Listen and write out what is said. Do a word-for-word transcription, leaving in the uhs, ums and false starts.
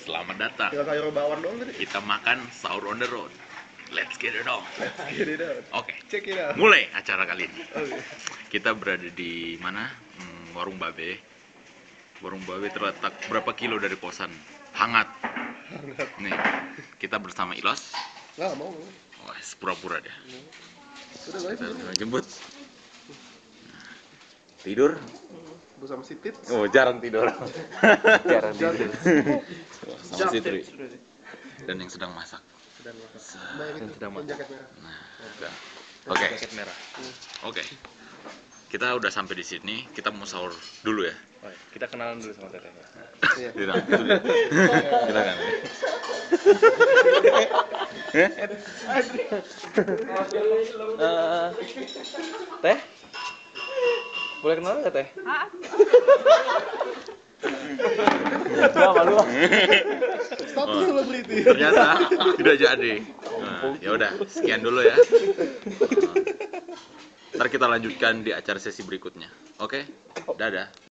Selamat datang. Tinggal sayur bawang doang tadi. Kita makan sahur on the road. Let's get it on. Let's get it out. Oke. Check it out. Mulai acara kali ini. Oke. Kita berada di mana? Hmm, Warung Babe. Warung Babe terletak berapa kilo dari kosan? Hangat. Hangat. Nih, kita bersama Ilos. Nggak mau. Wah, pura-pura deh. Udah guys. Kita jemput. Tidur? Bersama si Tit. Oh, jarang tidur. jarang tidur. Sama si Tri. Dan yang sedang masak. Dan makan. Se- Mbak yang itu, Sedang yang makan. jaket merah. Nah, udah. Oke. Jaket merah. Oke. Kita udah sampai di sini. Kita mau sahur dulu ya. Oh, iya. Kita kenalan dulu sama Teteh. Iya. Tidak. Silakan. Eh, Teh? Boleh kenalan nggak Teh? Gua malu. Stop Oh. celebrity. Ternyata tidak jadi. Nah, ya udah, sekian dulu ya. Nah, ntar kita lanjutkan di acara sesi berikutnya. Oke? Dadah.